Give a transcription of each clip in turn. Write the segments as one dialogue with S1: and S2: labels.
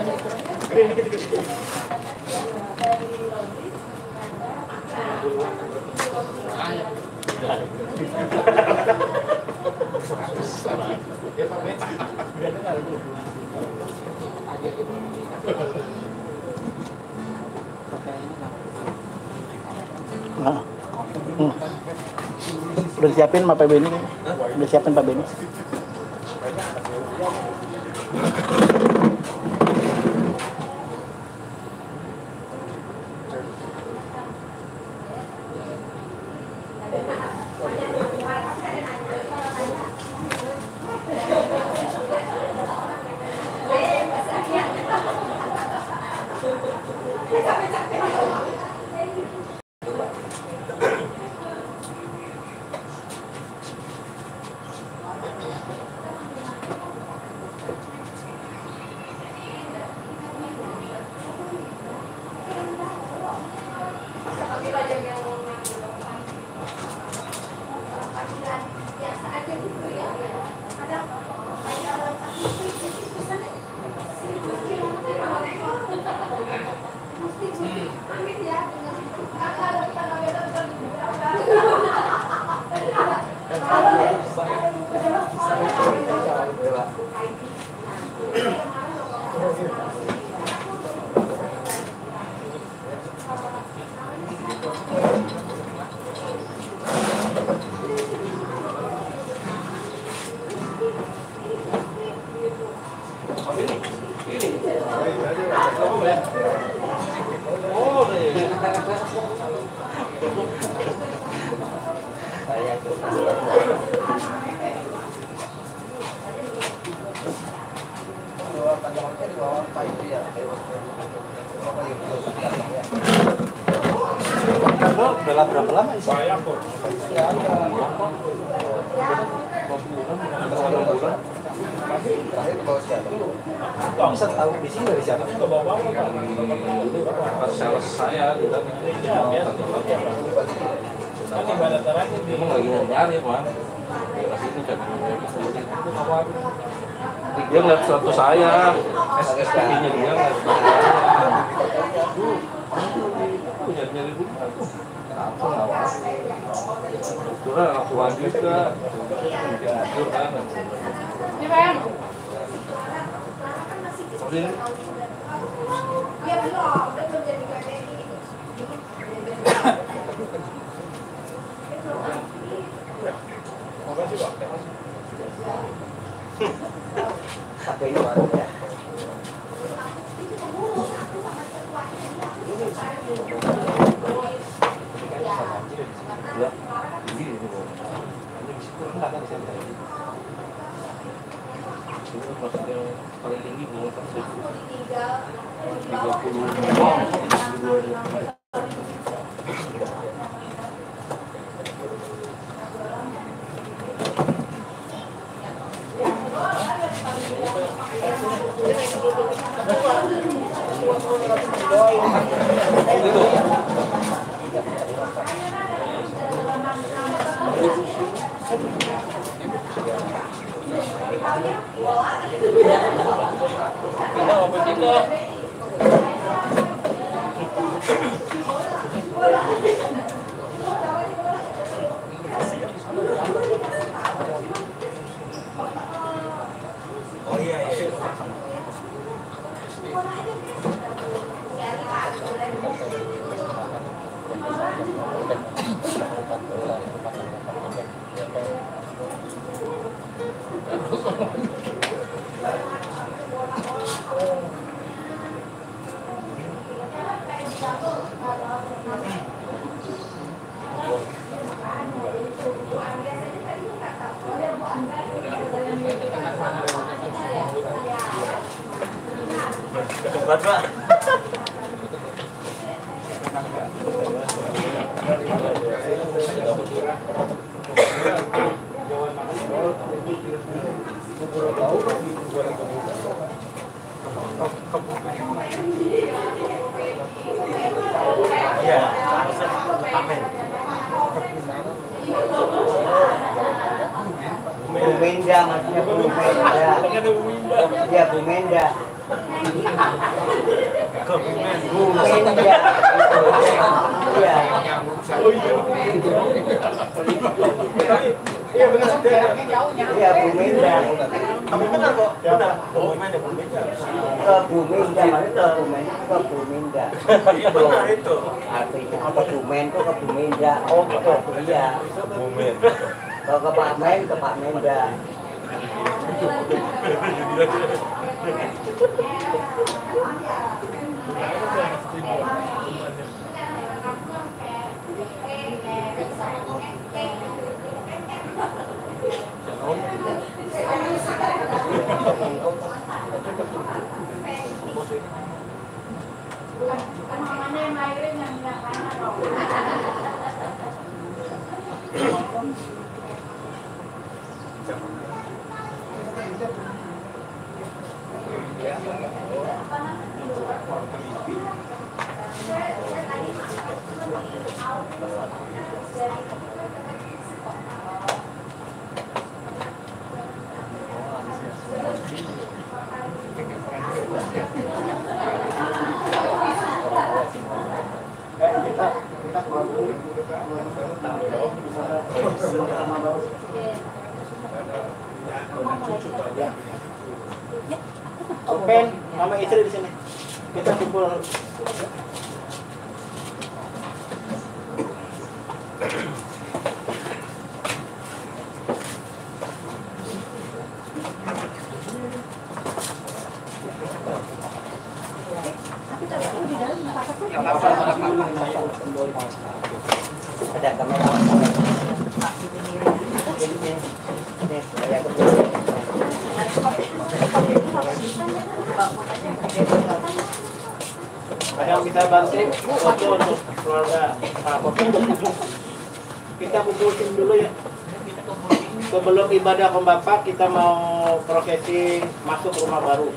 S1: Nah. Udah siapin Pak Beni? Udah siapin Pak Beni?
S2: Bela berapa lama sih?
S3: Saya kok.
S2: Bisa tahu di sini dari siapa?
S3: Pas sales saya gitu. Emang lagi nyari Pak. Dia ngeliat suatu saya, SSP-nya dia ngeliat nyari apa nggak? Kurang aku lanjut ke kan. Paling tinggi belum 30.
S2: Buat Pak. Iya, pamer. Buminda, maksudnya Buminda.
S4: Menda, Bu Menda. Bu Menda. Iya.
S2: Iya benar.
S4: Iya, Bu Menda.
S2: Kamu benar kok. Benar. Oh, mana Bu Menda?
S4: Ke Bu Menda, maksudnya ke Bu Menda, ke Bu Menda.
S2: Iya benar itu.
S4: Artinya ke Bu Men itu ke Bu Menda.
S2: Oh gitu.
S4: Iya.
S2: Momen.
S4: Kalau ke Pak Men, ke Pak Menda.
S1: Open, nama istri di sini. Kita kumpul.
S4: Ada kamera. Ini saya
S1: Kadang kita bantu foto untuk keluarga. Kita kumpulin dulu ya. Sebelum ibadah pembapak kita mau prosesi masuk rumah baru.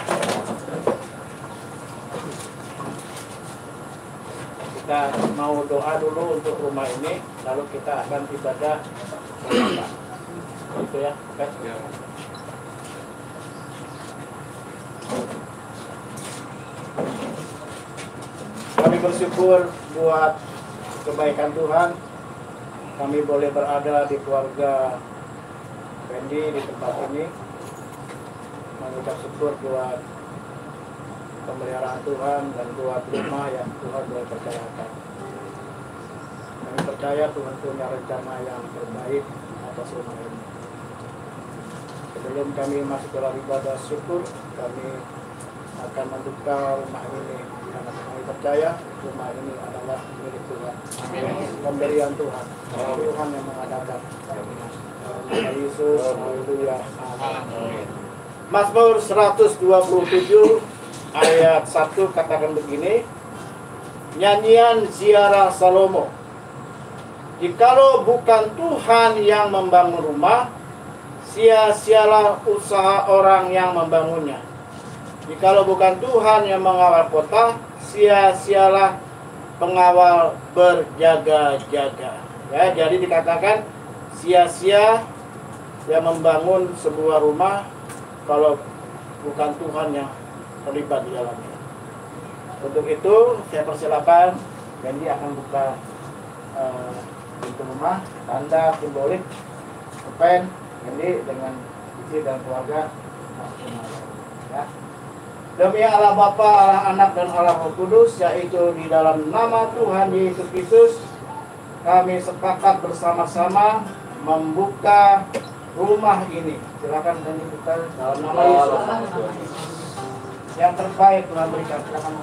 S1: Kita mau doa dulu untuk rumah ini, lalu kita akan ibadah pembapak. Itu ya, oke? Kami bersyukur buat kebaikan Tuhan. Kami boleh berada di keluarga Fendi di tempat ini. Mengucap syukur buat pemeliharaan Tuhan dan buat rumah yang Tuhan boleh percayakan. Kami percaya Tuhan punya rencana yang terbaik atas rumah ini. Sebelum kami masuk dalam ibadah syukur, kami akan membuka rumah ini karena kami percaya rumah ini adalah milik Tuhan. Pemberian Tuhan. Tuhan yang mengadakan. Yesus, haleluya. Amin. Mazmur 127 ayat 1 katakan begini. Nyanyian ziarah Salomo. Jikalau bukan Tuhan yang membangun rumah, sia-sialah usaha orang yang membangunnya. Jikalau bukan Tuhan yang mengawal kota, sia-sialah pengawal berjaga-jaga. Ya, jadi dikatakan sia-sia yang membangun sebuah rumah kalau bukan Tuhan yang terlibat di dalamnya. Untuk itu saya persilakan Fendi akan buka pintu rumah, tanda simbolik open Fendi dengan istri dan keluarga. Ya. Demi Allah Bapa, Allah Anak dan Allah Roh Kudus, yaitu di dalam nama Tuhan Yesus Kristus, kami sepakat bersama-sama membuka rumah ini. Silakan dan dibuka dalam nama Yesus. Yang terbaik Tuhan berikan. Silakan.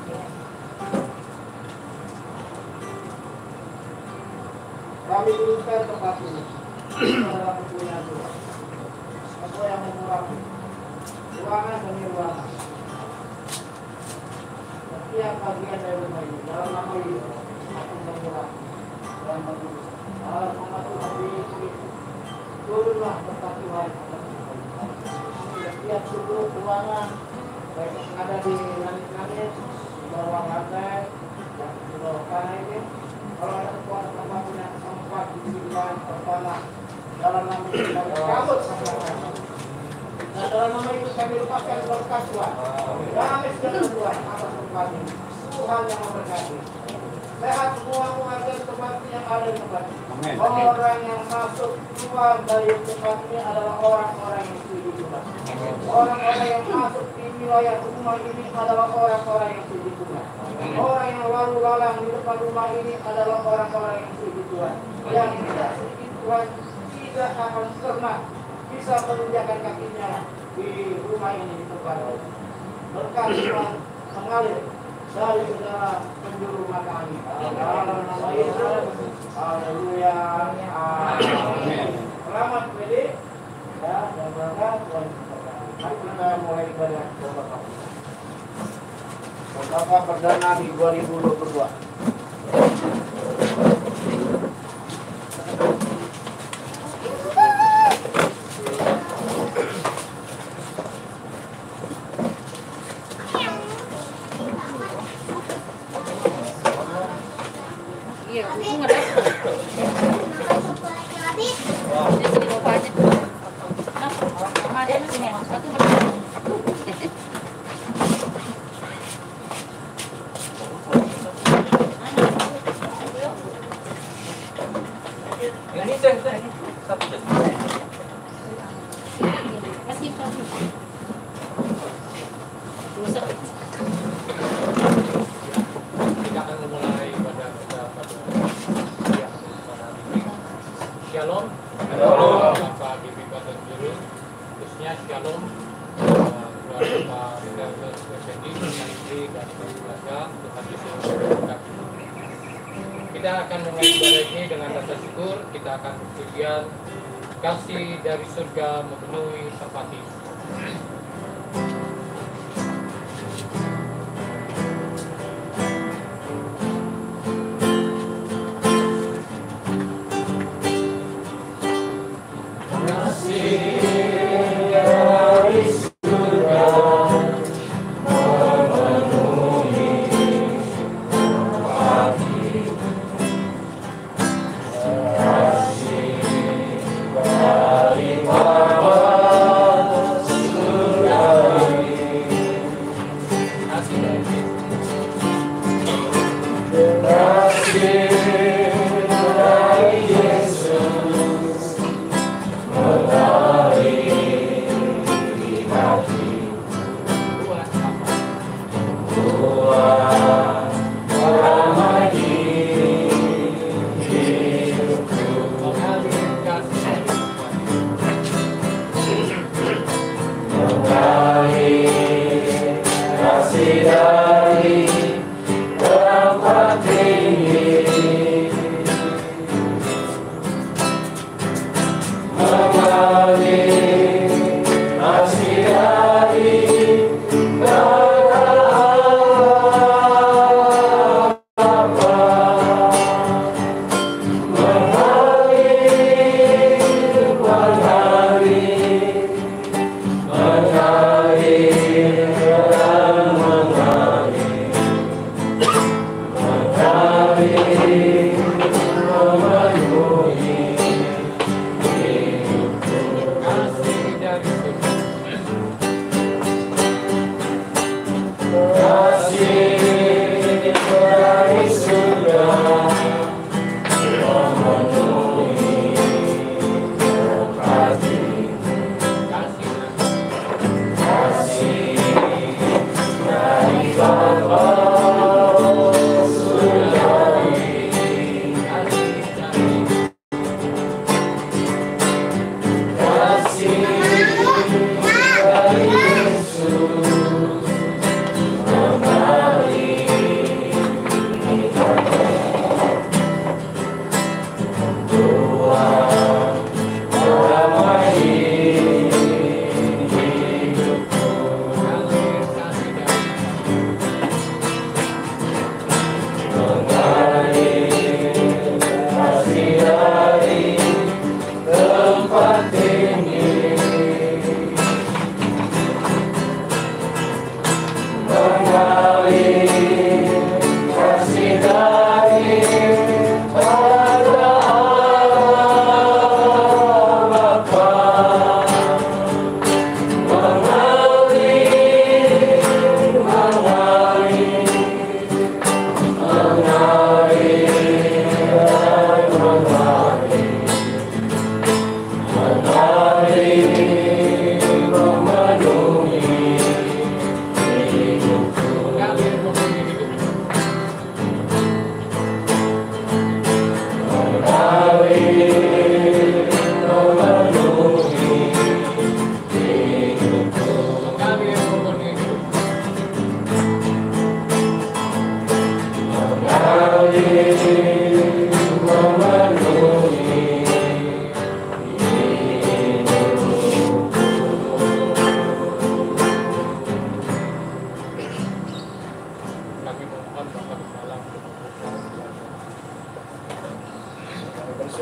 S1: Kami berikan tempat ini adalah kepunyaan Tuhan. Apa yang mengurangi ruangan demi ruangan. Setiap bagian dari rumah ini dalam nama Yesus makin bergerak dan berkudus. Dalam nama Tuhan Yesus, turunlah berkat Tuhan. Setiap seluruh ruangan baik yang ada di langit-langit, di bawah lantai, dan di bawah tanah ini, kalau ada kekuatan apapun yang sempat disimpan pertama dalam nama Yesus, kami cabut sampai Nah, dalam nama itu kami lepaskan berkat Tuhan. Damai sejahtera Tuhan atas kami. Tuhan yang memberkati. Sehat semua keluarga tempat yang ada di tempat ini. Orang yang masuk keluar dari tempat ini adalah orang-orang yang setuju Tuhan. Orang-orang yang masuk di wilayah rumah ini adalah orang-orang yang setuju Tuhan. Orang yang lalu lalang di depan rumah ini adalah orang-orang yang setuju Tuhan. Yang tidak setuju Tuhan tidak akan pernah bisa menginjakkan kakinya di rumah ini di tempat ini. Berkat Tuhan mengalir dari segala penjuru mata kami. Dalam nama Yesus, haleluya, amin. Selamat pilih ya, dan berkat Tuhan. Mari kita mulai ibadah berdoa. Berdoa perdana di 2022.
S5: Shalom, Bapak Bibi Bapak Guru, khususnya Shalom, keluarga Pak Rizal Effendi, istri dan keluarga, Tuhan Yesus memberkati. Kita akan mulai ibadah ini dengan rasa syukur. Kita akan berpujian kasih dari surga memenuhi tempat ini.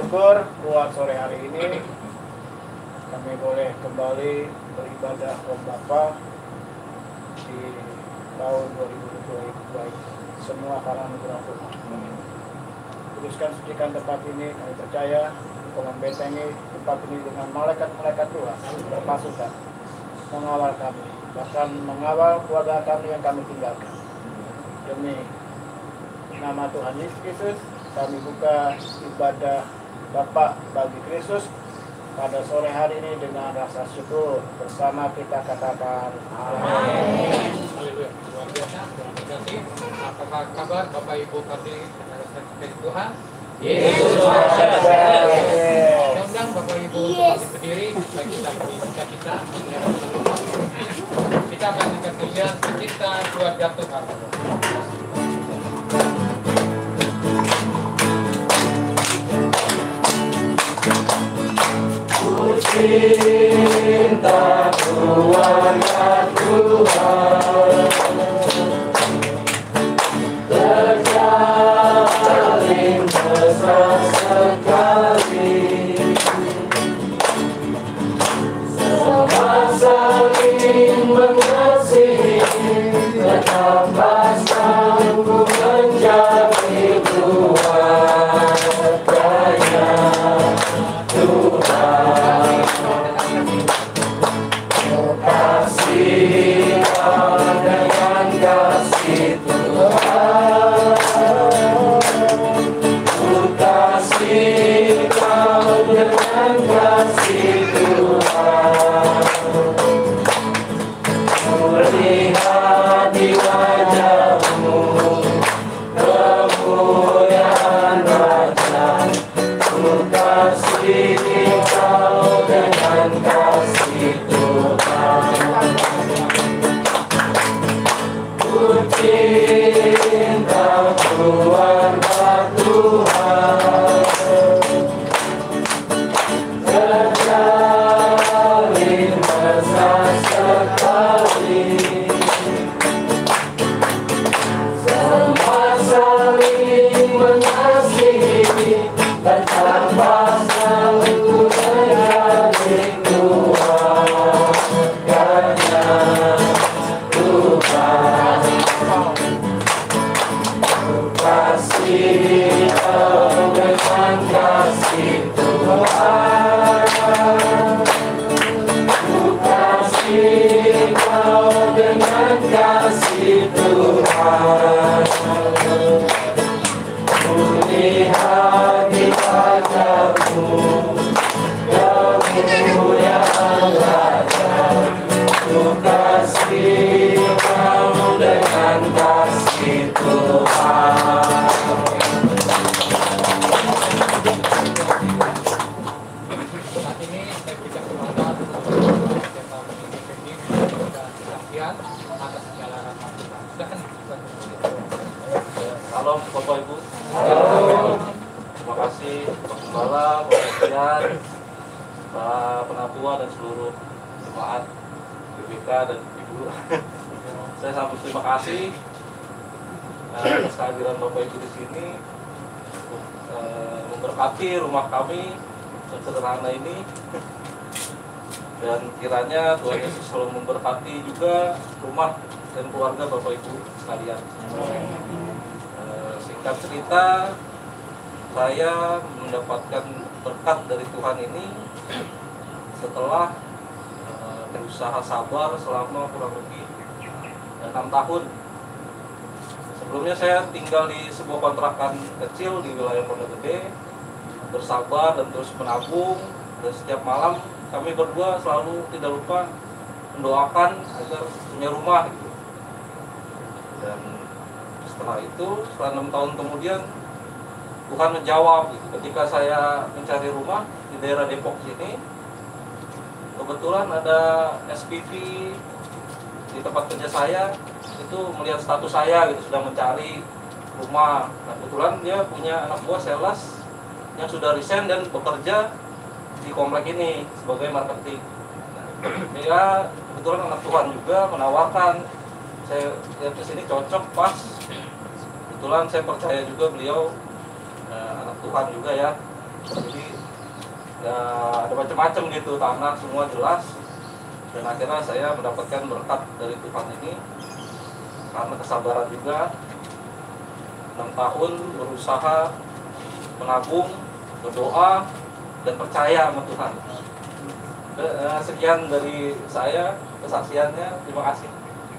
S1: syukur buat sore hari ini kami boleh kembali beribadah kepada Bapa di tahun 2022 semua karena anugerah Tuhan. Kuduskan sucikan tempat ini, kami percaya Engkau membentengi tempat ini dengan malaikat-malaikat Tuhan berpasukan mengawal kami, bahkan mengawal keluarga kami yang kami tinggalkan. Demi nama Tuhan Yesus Kristus, kami buka ibadah Bapa bagi Kristus pada sore hari ini dengan rasa syukur. Bersama kita katakan amin.
S5: Haleluya. Luar biasa. Terima kasih. Apa kabar Bapak Ibu kami dari Tuhan?
S1: Yesus
S5: Undang Bapak Ibu masih berdiri, baik kita berdoa kita akan melihat kita keluarga Tuhan.
S3: Cinta keluarga Tuhan terjalin mesra sekali, semua saling mengasihi, tetaplah sanggup menjadi keluarganya Tuhan. Kasih dengan kasih Tuhan, ku kasih kau dengan kasih Tuhan, melihat di wajahmu kemuliaan Raja, ku kasih kau dengan kasih Tuhan. Ku cinta keluarga Tuhan, terjalin mesra sekali, semua saling mengasihi, bertambah sanggup menjadi keluarganya Tuhan. Kasih kau dengan kasih Tuhan, ku kasih kau dengan kasih Tuhan, ku lihat di wajahmu kemuliaan Raja, ku kasih kau dengan kasih Tuhan.
S5: Saat ini saya berikan kesempatan untuk Bapak Ibu dan kesaksian atas segala rahmat Tuhan. Silakan.
S3: Salam Bapak Ibu. Terima kasih Pak Gembala, Pak Sekjen, Pak Penatua dan seluruh jemaat BPK dan Ibu. Saya sangat terima kasih atas kehadiran Bapak Ibu di sini untuk memberkati rumah kami yang sederhana ini, dan kiranya Tuhan Yesus selalu memberkati juga rumah dan keluarga Bapak Ibu sekalian. Singkat cerita, saya mendapatkan berkat dari Tuhan ini setelah berusaha sabar selama kurang lebih 6 tahun. Sebelumnya saya tinggal di sebuah kontrakan kecil di wilayah Pondok Gede, bersabar dan terus menabung, dan setiap malam kami berdua selalu tidak lupa mendoakan agar punya rumah gitu. Dan setelah itu, setelah 6 tahun kemudian Tuhan menjawab gitu. Ketika saya mencari rumah di daerah Depok sini, kebetulan ada SPV di tempat kerja saya itu melihat status saya gitu, sedang mencari rumah. Nah, kebetulan dia punya anak buah sales yang sudah resign dan bekerja di komplek ini sebagai marketing. Nah, dia kebetulan anak Tuhan juga menawarkan, saya lihat ke sini cocok pas. Kebetulan saya percaya juga beliau anak Tuhan juga ya. Jadi ya ada macam-macam gitu, tanah semua jelas. Dan akhirnya saya mendapatkan berkat dari Tuhan ini karena kesabaran juga. 6 tahun berusaha menabung, berdoa, dan percaya sama Tuhan. Sekian dari saya kesaksiannya. Terima kasih.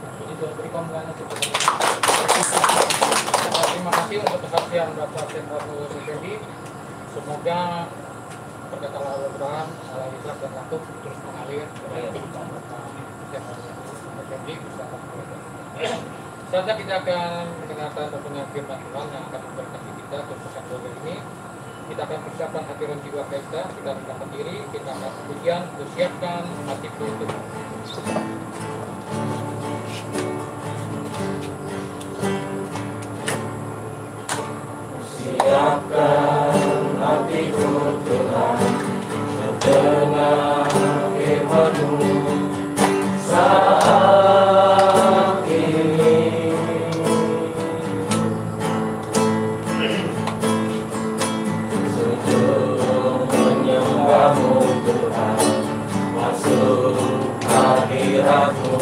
S5: Terima kasih untuk kesaksian Bapak Sentratul Effendi. Semoga berkat Allah Abraham, Allah ikhlas dan lakukan terus mengalir dalam kehidupan Bapak Sentratul Effendi bersama keluarga. Saatnya kita akan mendengarkan dengan firman Tuhan yang akan memberkati kita untuk pekan keluarga ini. Kita akan persiapkan hati dan jiwa kita rendahkan diri, kita akan pujian, persiapkan hati untuk
S3: Siapkan hatiku Tuhan, mendengar firman-Mu saat ini. Sujud menyembah-Mu Tuhan, masuk hadirat-Mu.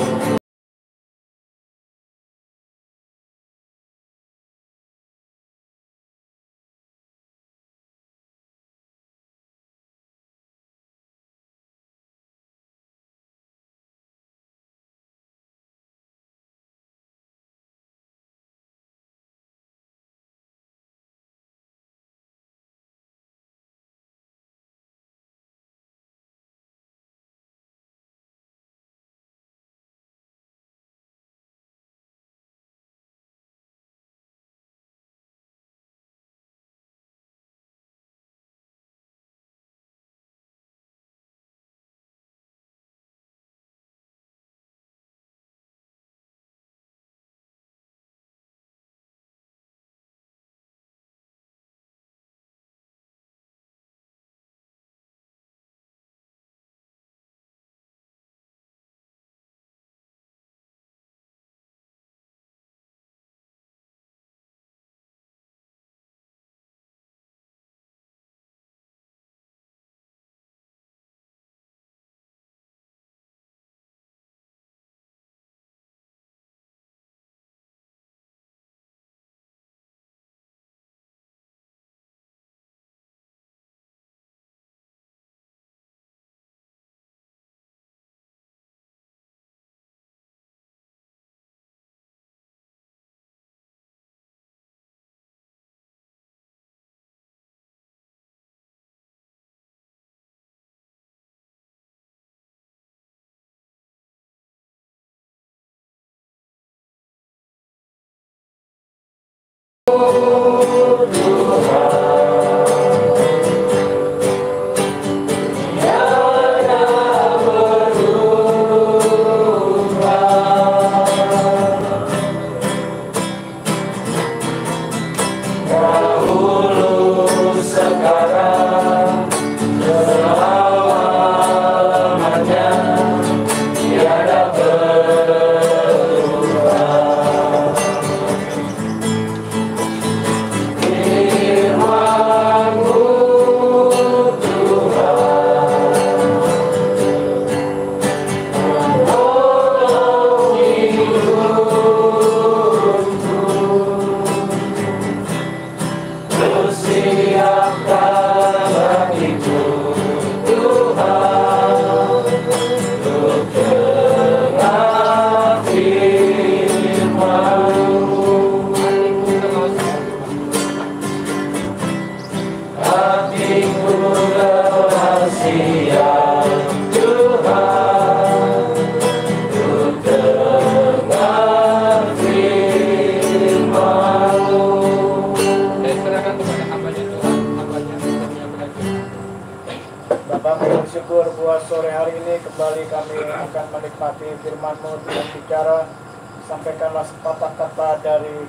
S1: bersyukur buat sore hari ini kembali kami akan menikmati firman-Mu dengan bicara. Sampaikanlah sepatah kata dari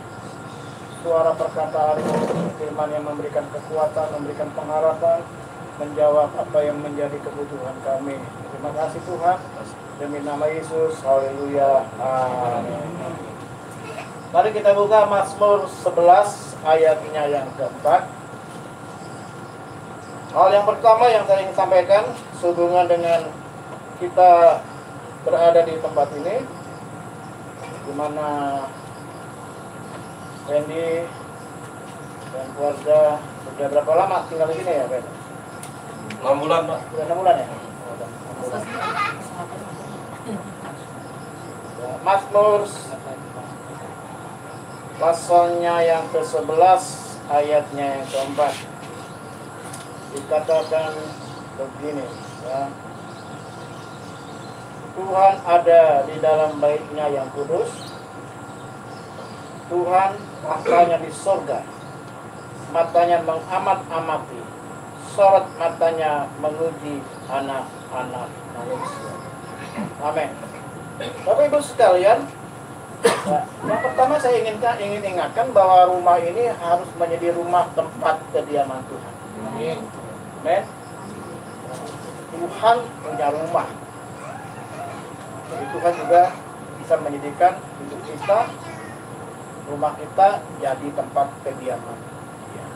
S1: suara perkataan-Mu, firman yang memberikan kekuatan, memberikan pengharapan, menjawab apa yang menjadi kebutuhan kami. Terima kasih Tuhan, demi nama Yesus, haleluya, amin. Mari kita buka Mazmur 11 ayatnya yang keempat. Hal yang pertama yang saya ingin sampaikan sehubungan dengan kita berada di tempat ini, di mana Randy dan keluarga sudah berapa lama tinggal di sini ya, Ben?
S3: 6 bulan, Pak.
S1: Sudah 6 bulan ya? Oh, udah 6 bulan. Ya, Mazmur pasalnya yang ke-11 ayatnya yang ke-4 dikatakan begini, ya. Tuhan ada di dalam baitnya yang kudus. Tuhan matanya di surga, matanya mengamat-amati, sorot matanya menguji anak-anak manusia. Amin. Bapak Ibu sekalian, ya, yang pertama saya ingin ingatkan bahwa rumah ini harus menjadi rumah tempat kediaman Tuhan. Amin. Tuhan punya rumah. Jadi Tuhan juga bisa menjadikan hidup kita, rumah kita jadi tempat kediaman. Ya.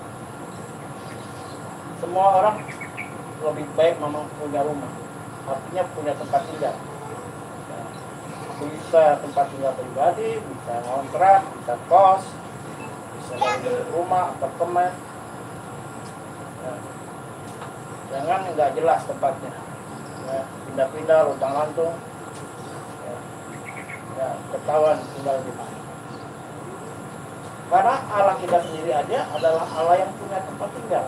S1: Semua orang lebih baik memang punya rumah, artinya punya tempat tinggal. Ya. Bisa tempat tinggal pribadi, bisa kontrak, bisa kos, bisa dari rumah, apartemen. Ya. Jangan nggak jelas tempatnya, ya, pindah-pindah, luntang-lantung, ya, ketahuan tinggal di mana. Karena Allah kita sendiri aja adalah Allah yang punya tempat tinggal.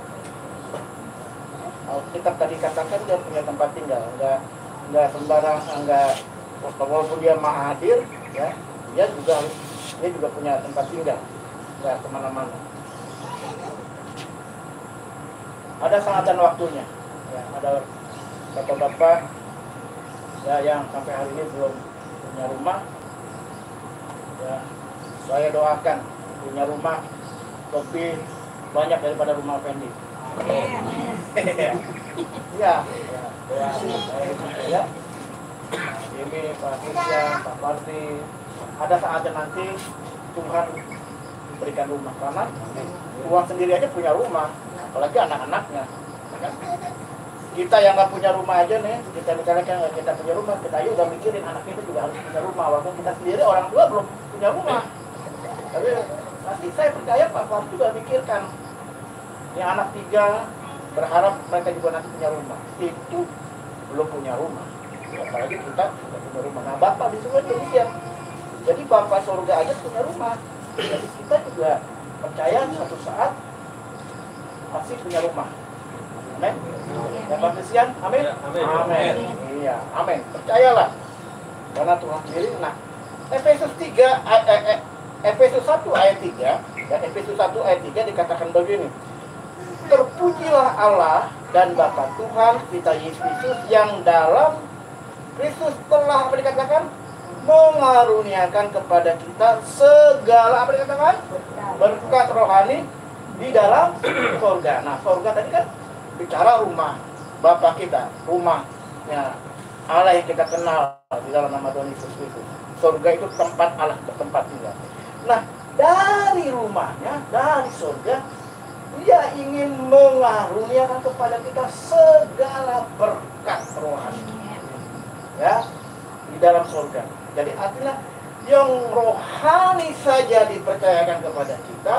S1: Kita tadi katakan dia punya tempat tinggal, nggak sembarang, nggak, walaupun dia maha hadir, ya, dia juga punya tempat tinggal, nggak kemana-mana. Ada saat dan waktunya. Ya, ada bapak-bapak ya yang sampai hari ini belum punya rumah. Ya, saya doakan punya rumah lebih banyak daripada rumah Fendi. Ya, doa saya. Ini Pak Krisya, Pak Parti. Ada saatnya nanti Tuhan berikan rumah, karena Tuhan sendiri aja punya rumah, apalagi anak-anaknya. Kita yang nggak punya rumah aja nih, kita misalnya nggak kita punya rumah, kita aja udah mikirin anak kita juga harus punya rumah, walaupun kita sendiri orang tua belum punya rumah. Tapi nanti saya percaya Pak Parti juga mikirkan, yang anak 3 berharap mereka juga nanti punya rumah. Itu belum punya rumah, apalagi kita sudah punya rumah. Nah, Bapak di surga demikian. Jadi Bapak surga aja punya rumah. Jadi kita juga percaya suatu saat pasti punya rumah. Amin. Ya Pak Christian, amin. Amin. Iya, amin. Percayalah. Karena Tuhan sendiri. Nah, Efesus 1 ayat 3, dan Efesus 1 ayat 3 dikatakan begini. Terpujilah Allah dan Bapa Tuhan kita Yesus yang dalam Kristus telah apa dikatakan? Mengaruniakan kepada kita segala apa dikatakan? Berkat rohani di dalam surga. Nah, surga tadi kan bicara rumah Bapa kita, rumahnya Allah yang kita kenal di dalam nama Tuhan Yesus Kristus. Surga itu tempat Allah, tempat tinggal. Nah, dari rumahnya, dari surga, Dia ingin mengaruniakan kepada kita segala berkat rohani. Ya, di dalam surga. Jadi artinya yang rohani saja dipercayakan kepada kita,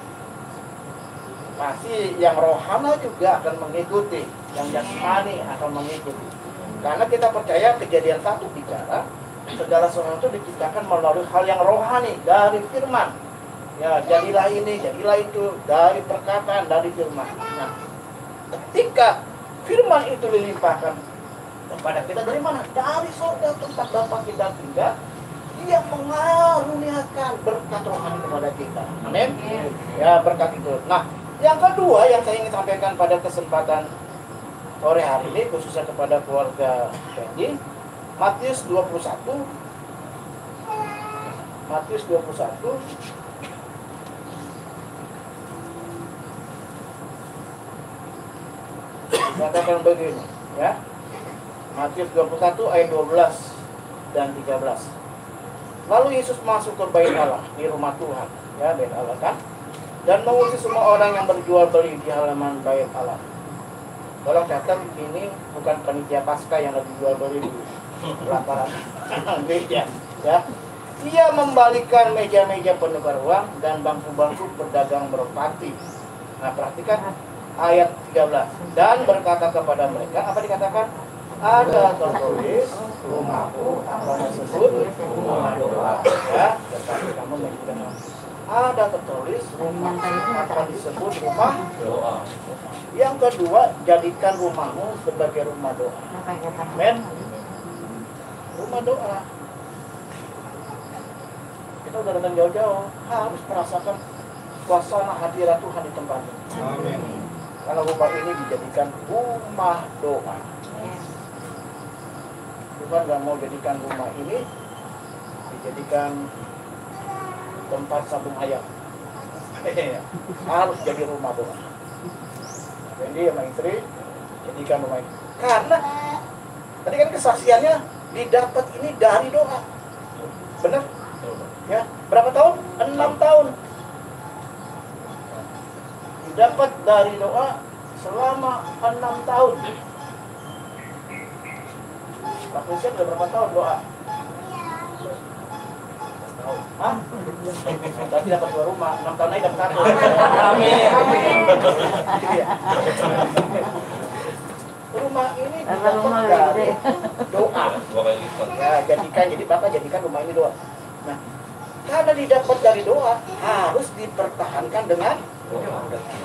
S1: pasti yang rohani juga akan mengikuti, yang jasmani akan mengikuti. Karena kita percaya Kejadian 1 bicara segala sesuatu diciptakan melalui hal yang rohani dari firman. Ya, jadilah ini, jadilah itu, dari perkataan, dari firman. Nah, ketika firman itu dilimpahkan kepada kita dari mana? Dari surga tempat Bapa kita tinggal, Dia mengaruniakan berkat rohani kepada kita. Amin. Ya, berkat itu. Nah, yang kedua yang saya ingin sampaikan pada kesempatan sore hari ini, khususnya kepada keluarga Fendi, Matius 21. Matius 21. Dikatakan begini, ya. Matius 21 ayat 12 dan 13. Lalu Yesus masuk ke bait Allah, di rumah Tuhan, ya, bait Allah kan. dan mengusir semua orang yang berjual beli di halaman Bait Allah. Tolong catat, ini bukan panitia Paskah yang lagi jual beli di lapangan gereja, ya. Ia membalikan meja-meja penukar uang dan bangku-bangku pedagang merpati. Nah, perhatikan ayat 13. Dan berkata kepada mereka, apa dikatakan? Ada tertulis, rumahku akan disebut rumah doa. Ya, tetapi kamu menjadikan ada tertulis, rumahku akan disebut rumah doa. Yang kedua, jadikan rumahmu sebagai rumah doa. Amen. Rumah doa. Kita udah datang jauh-jauh, harus merasakan suasana hadirat Tuhan di tempat ini.
S2: Amin.
S1: Karena rumah ini dijadikan rumah doa. Tuhan gak mau jadikan rumah ini dijadikan tempat sabung ayam. Harus jadi rumah doa. Jadi sama istri jadikan rumah ini. Karena tadi kan kesaksiannya didapat ini dari doa. Benar? Ya, berapa tahun? 6 tahun. Didapat dari doa selama 6 tahun. Pak Christian udah berapa tahun doa? Hah? Tapi dapat 2 rumah, 6 tahun lagi dapat 1. Amin. Rumah ini didapat dari doa. Ya, jadi Bapak jadikan rumah ini doa. Nah, karena didapat dari doa, harus dipertahankan dengan doa.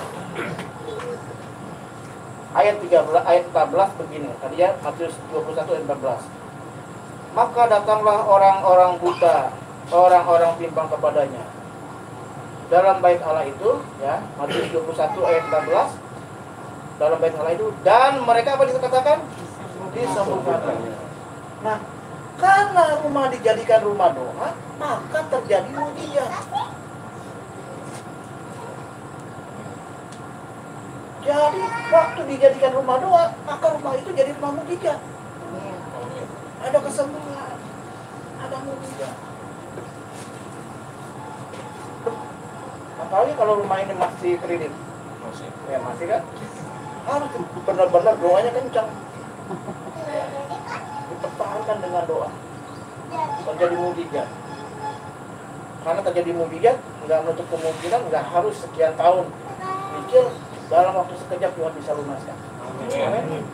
S1: Ayat 13, ayat 14 begini. Tadi ya, Matius 21 ayat 14. Maka datanglah orang-orang buta, orang-orang pimpang kepadanya. Dalam bait Allah itu, ya, Matius 21 ayat 14. Dalam bait Allah itu, dan mereka apa dikatakan? Disembuhkan. Nah, karena rumah dijadikan rumah doa, maka terjadi mujizat. Jadi waktu dijadikan rumah doa, maka rumah itu jadi rumah mujizat. Ada kesembuhan, ada mujizat. Apalagi kalau rumah ini masih kredit, ya masih kan? Harus benar-benar doanya kencang. Dipertahankan dengan doa. Terjadi mujizat. Karena terjadi mujizat, nggak menutup kemungkinan, nggak harus sekian tahun. Mikir dalam waktu sekejap Tuhan bisa lunaskan. Amin.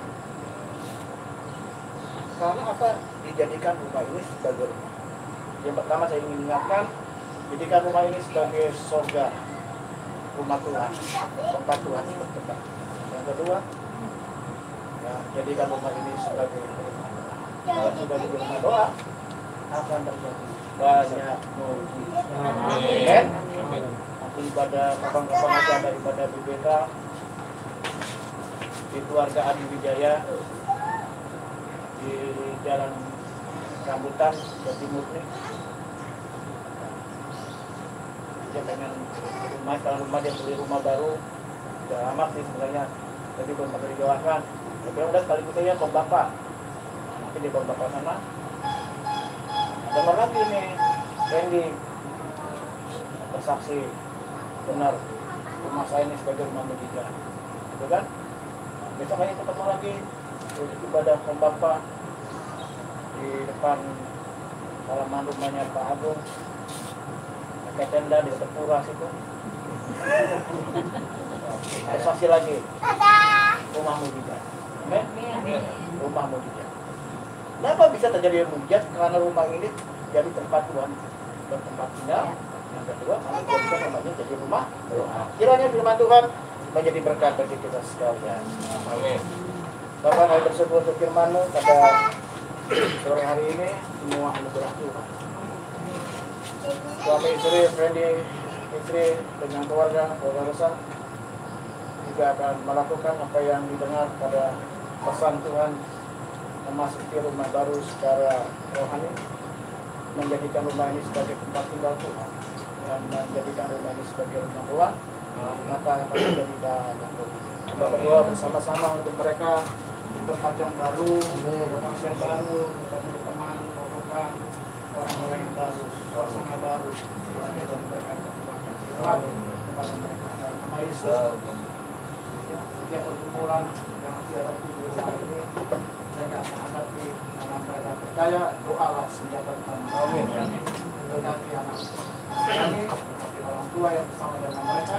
S1: Karena apa? Dijadikan rumah ini sebagai rumah. Yang pertama saya ingin ingatkan, jadikan rumah ini sebagai surga, rumah Tuhan, tempat Tuhan bertempat. Yang kedua, ya, jadikan rumah ini sebagai rumah doa. Kalau sebagai rumah doa, akan terjadi banyak mujizat. Amin. Nanti ibadah kapan-kapan aja ada ibadah BBK di keluarga Adi Wijaya di Jalan Rambutan Jati Murni. Dia pengen rumah, sekarang rumah dia beli rumah baru, udah lama sih sebenarnya, jadi belum pernah dijualkan. Tapi udah sekaligus aja ke bapak, nanti di bapak sana. Dengar lagi nih, Randy bersaksi benar rumah saya ini sebagai rumah mujizat, gitu kan? Besok aja ketemu lagi ibadah ke bapak di depan halaman rumahnya Pak Agung, pakai tenda di dekat pura situ. Bersaksi lagi, rumah mujizat. Amin. Rumah mujizat. Kenapa bisa terjadi mujizat? Karena rumah ini jadi tempat Tuhan bertempat tinggal. Yang kedua, karena Tuhan bisa membangun jadi rumah doa. Kiranya firman Tuhan menjadi berkat bagi kita sekalian.
S3: Amin.
S1: Bapak kami bersyukur untuk firman-Mu pada sore hari ini, semua anugerah Tuhan. Suami istri, Randy, istri dengan keluarga besar juga akan melakukan apa yang didengar pada pesan Tuhan, memasuki rumah baru secara rohani, menjadikan rumah ini sebagai tempat tinggal Tuhan, dan menjadikan rumah ini sebagai rumah doa, maka akan menjadi banyak. Kita berdoa bersama-sama untuk mereka di tempat yang baru, tempat yang baru, teman-teman, merupakan orang-orang yang baru, suasana baru, dan mereka kepada mereka dalam nama Yesus. Setiap pergumulan yang dihadapi di rumah ini, mereka menghadapi karena mereka percaya doalah senjata utama. Amin. Berkati anak kami, orang tua yang bersama dengan mereka,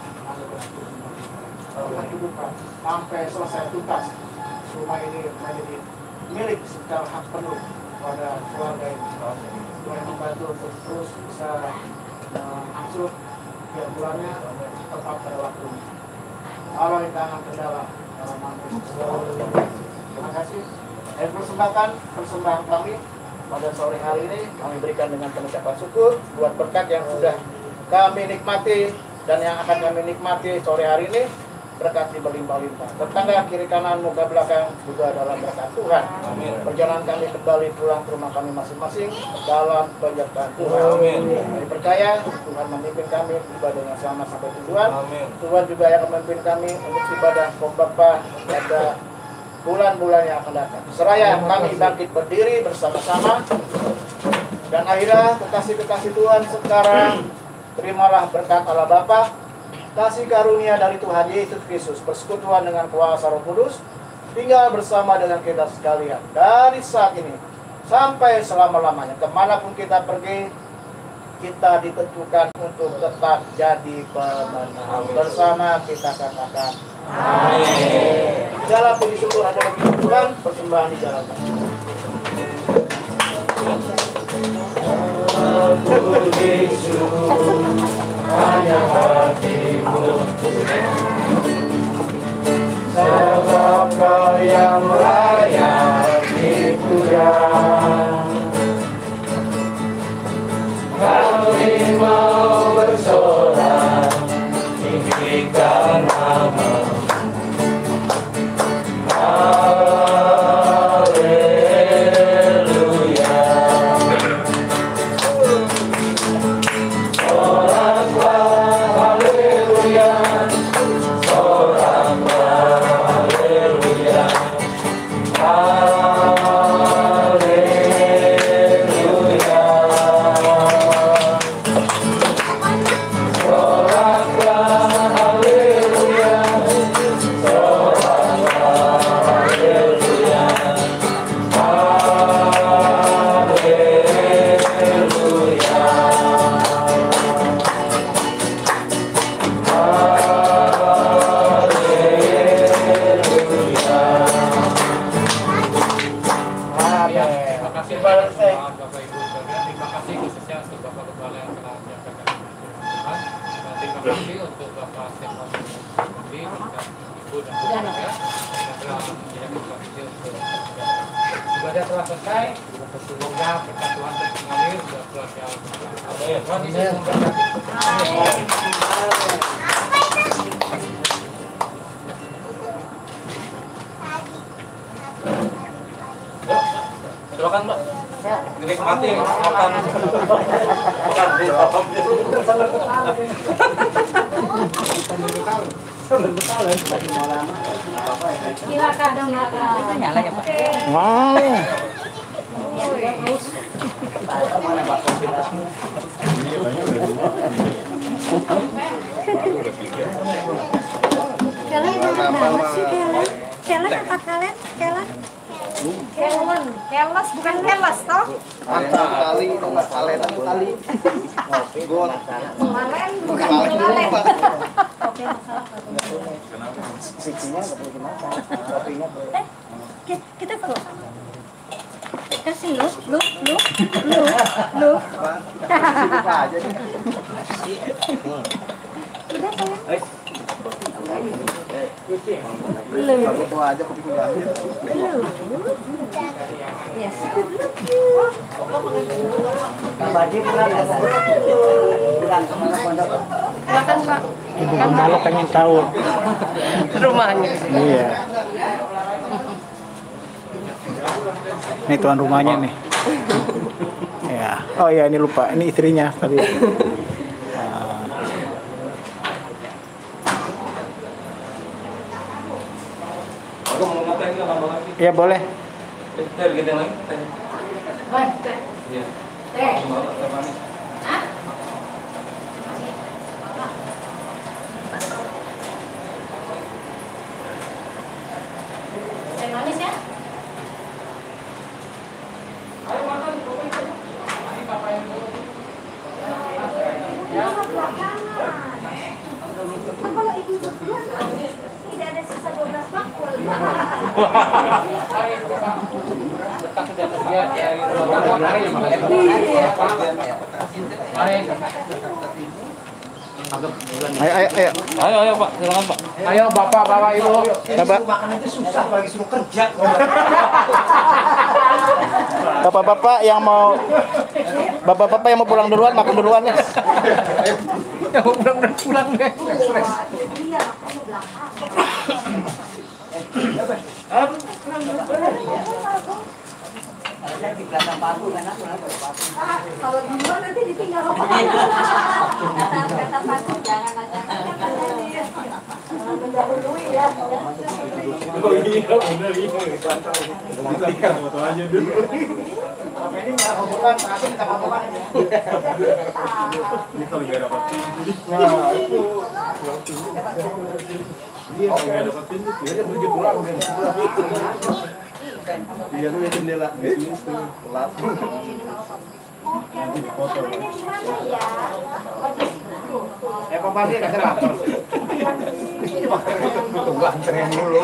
S1: Tuhan hidupkan sampai selesai tuntas rumah ini menjadi milik secara hak penuh pada keluarga ini. Tuhan membantu untuk terus bisa angsur tiap bulannya tepat pada waktunya. Allah yang tangan kendala dalam nama Yesus. Terima kasih. Dan persembahan kami pada sore hari ini kami berikan dengan pengucapan syukur buat berkat yang sudah kami nikmati dan yang akan kami nikmati sore hari ini. Berkat berlimpah-limpah. Tetangga kiri kanan muka belakang juga dalam berkat Tuhan. Amin. Perjalanan kami kembali pulang ke rumah kami masing-masing dalam penyertaan Tuhan. Amin. Kami percaya Tuhan memimpin kami ibadah dengan selamat sampai tujuan. Amin. Tuhan juga yang memimpin kami untuk ibadah Pembapa pada bulan-bulan yang akan datang. Seraya kami bangkit berdiri bersama-sama dan akhirnya kekasih-kekasih Tuhan sekarang terimalah berkat Allah Bapa, kasih karunia dari Tuhan Yesus Kristus, persekutuan dengan kuasa Roh Kudus, tinggal bersama dengan kita sekalian dari saat ini sampai selama-lamanya. Kemanapun kita pergi, kita ditentukan untuk tetap jadi pemenang. Bersama kita katakan amin. Dalam puji syukur ada bagi Tuhan, persembahan dijalankan. Hanya hatimu sebab Kau yang layak dipuja. Kami mau bersorak tinggikan nama. Ibadah telah selesai. Semoga berkat Tuhan terus mengalir buat keluarga. Tuhan Yesus memberkati.
S3: Silakan Mbak. Dinikmati makan di
S6: silakan dong nyala ya Pak.
S4: Wow.
S6: Kelen apa kalian? Keles bukan keles toh?
S1: Kali kalen kali. Got.
S6: Kemarin bukan kemarin. Oke, masalah.
S1: Siksinya enggak boleh dimakan. Kopinya boleh.
S6: Kita perlu kasih lu.
S1: Buka aja nih.
S6: Udah sayang.
S1: Itu aja kopi gula.
S6: Yes.
S4: Bagi pernah ada. Bukan kemana pondok.
S6: Silakan Pak.
S4: Ibu Gembala pengen tahu
S6: Rumahnya.
S4: iya ini tuan rumahnya nih ya. Oh iya, ini lupa, ini istrinya tadi.
S3: Aku mau ngapain nggak tambah lagi?
S4: Ya boleh.
S3: Gitu lagi. Iya.
S6: Kalau ibu berdua tidak ada sisa 12 bakul.
S4: Ayo Pak, silakan Pak.
S5: Ayo Bapak, Ibu.
S4: Bapak.
S1: Makan itu susah bagi suruh kerja.
S4: Bapak-bapak yang mau pulang duluan, makan duluan ya.
S5: Yang mau pulang guys.
S6: Kalau di luar nanti ditinggal apa? Kata Pak, jangan mendahului ya.
S2: Oh iya, benar ini. Gantikan foto aja dulu.
S1: Ini nggak hubungan, tapi kita hubungan.
S2: Ini kalau nggak dapat
S1: Nah, itu.
S2: Iya, kalau nggak dapat ini, dia pergi pulang. Iya, tuh jendela. Di sini tuh telat.
S6: Oke, rencananya di mana ya?
S1: Papa dia kasih lapar. Tunggu anterin dulu.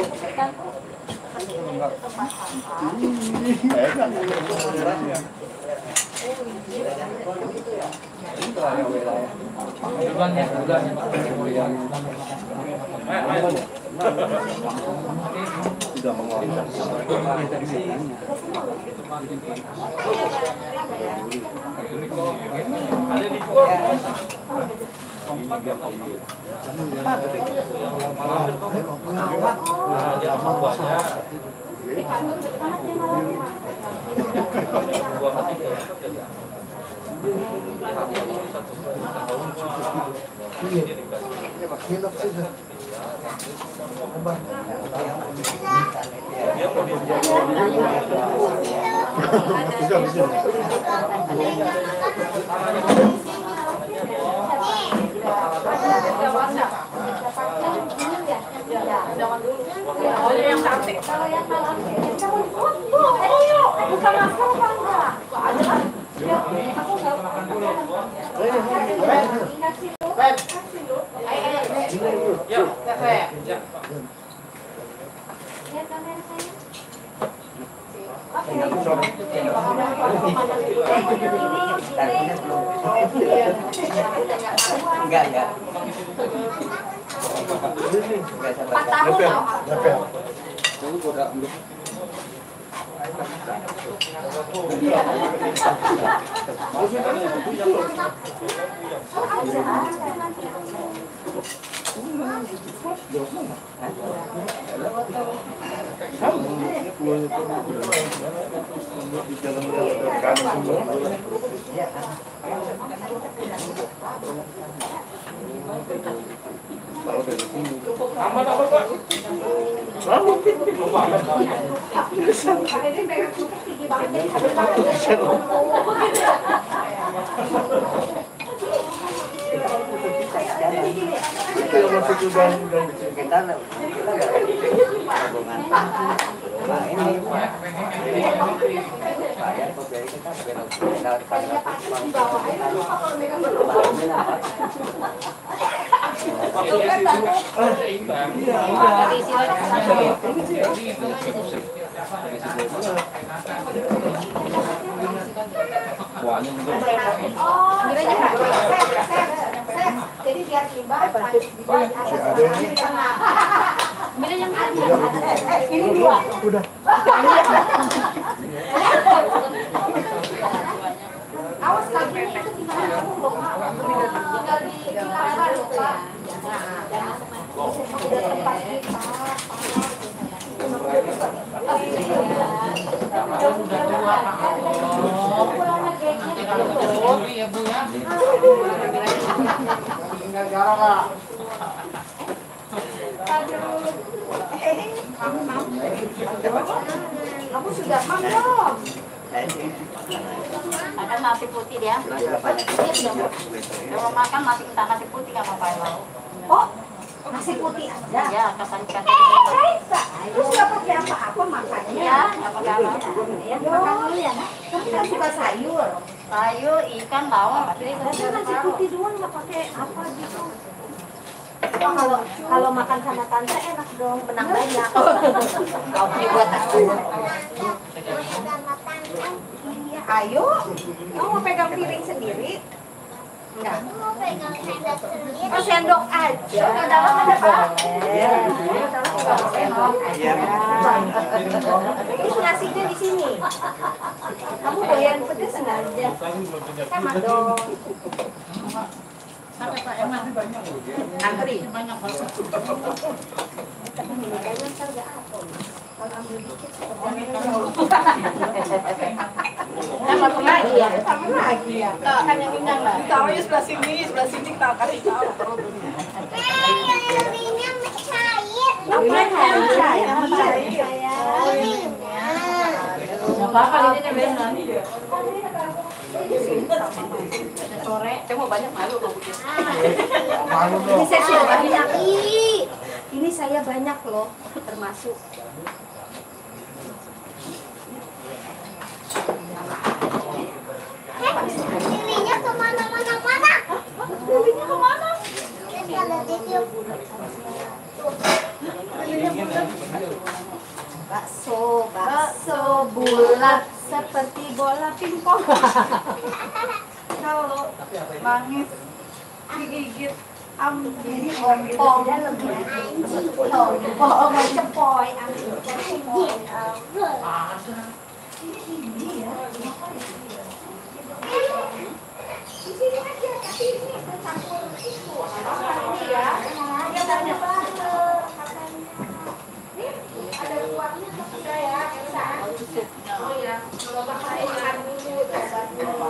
S2: Tidak mengeluarkan.
S6: Kalau yang malam ini kamu foto, ayo, buka masker apa enggak? Aku nggak ingat sih lu. Ayo. Lihat kamera saya.
S7: Enggak.
S6: 4 tahun tau. Jadi biar timbang ini dua.
S1: Udah.
S6: Awas kaki itu tinggal di kamar lupa. Udah tempat kita.
S1: Tinggal jarak lah.
S6: Kamu sudah makan belum?
S8: Makan nasi putih dia. Dia sudah mau makan masih minta nasi putih sama Pak Lau.
S6: Oh, Nasi putih aja.
S7: Ya, kapan-kapan.
S6: Terus nggak pakai apa-apa makannya?
S7: Ya, nggak pakai apa.
S6: Ya, makan dulu ya. Tapi nggak suka sayur.
S7: Sayur, ikan, bawang, pasti
S6: Tapi nasi putih doang nggak pakai apa gitu. Oh, kalau makan sama tante enak dong, benang banyak.
S7: Kopi buat aku.
S6: Iya, ayo. Kamu mau pegang piring sendiri? Enggak. Oh, sendok aja. Ke dalam ada apa? Sendok aja. Ini nasinya di sini. Kamu doyan pedes nggak? Sama dong. Antri. Kayaknya ntar nggak apa. Kalau ambil dikit, tambah lagi ya. Tambah lagi ya.
S7: Kan yang minang lah.
S6: Taruhnya sebelah sini kita kasih tahu.
S7: Apa-apa ini benar. Sore, saya mau banyak malu kalau begitu.
S6: Ini saya sudah banyak. Ini saya banyak loh, termasuk.
S8: Lilinya kemana-mana.
S6: Lilinya kemana? Bakso bulat seperti bola pingpong. Kalau manis digigit ambil ompong ompong cepoy ambil cepoy. Ini ya. Di sini aja, tapi ini bercampur itu. Ini ya, dia banyak banget katanya. Nih, ada kuahnya juga ya, Elsa. Oh ya, kalau pakai makan dulu, coba dulu.